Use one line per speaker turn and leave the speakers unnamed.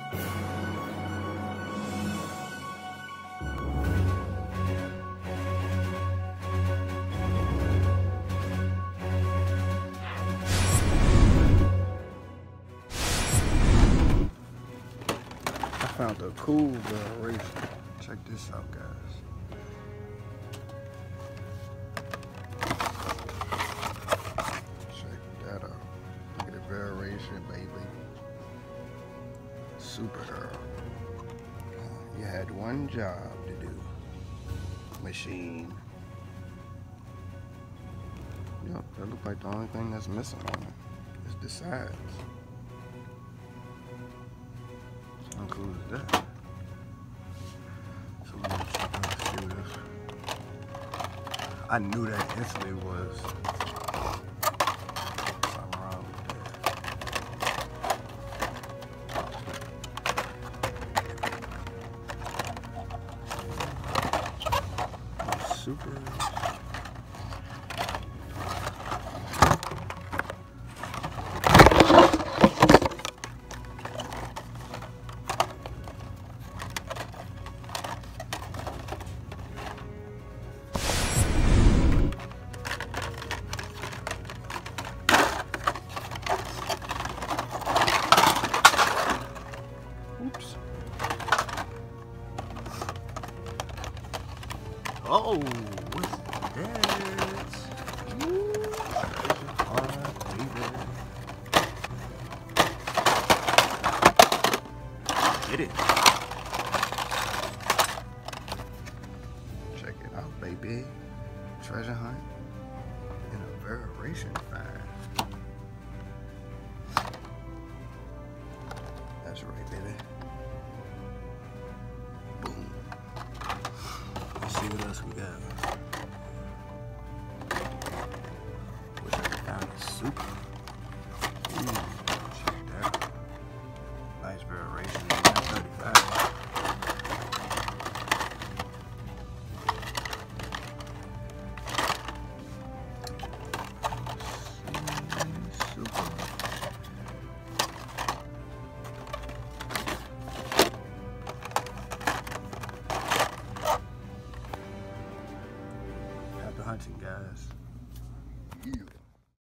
Found a cool variation. Check this out, guys. Check that out. Look at the variation, baby. Super girl. You had one job to do. Machine. Yep, that looks like the only thing that's missing on it is the sides. How cool is that? So we're gonna check out the shooters. I knew that instantly was something wrong with that. Super. Oh, what's that? Ooh, baby. Get it. Check it out, baby. Treasure hunt in a variation find. That's right, baby. Boom. Let's see what else we got. Wish I could find a super. Ooh, check that. Nice variation. 935. Super. Happy hunting, guys.